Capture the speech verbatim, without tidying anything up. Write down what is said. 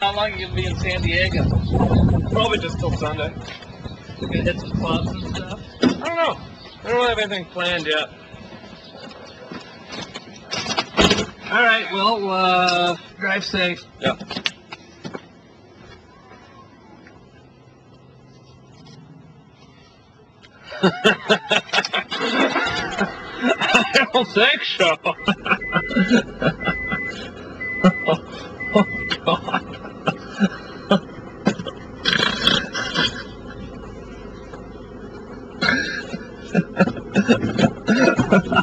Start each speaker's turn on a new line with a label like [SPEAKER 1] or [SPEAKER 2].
[SPEAKER 1] How long are you gonna be in San Diego?
[SPEAKER 2] Probably just till Sunday.
[SPEAKER 1] You gonna hit some clubs and stuff?
[SPEAKER 2] I don't know. I don't have anything planned yet.
[SPEAKER 1] All right. Well, uh, drive safe.
[SPEAKER 2] Yeah. I don't think so. Oh, God.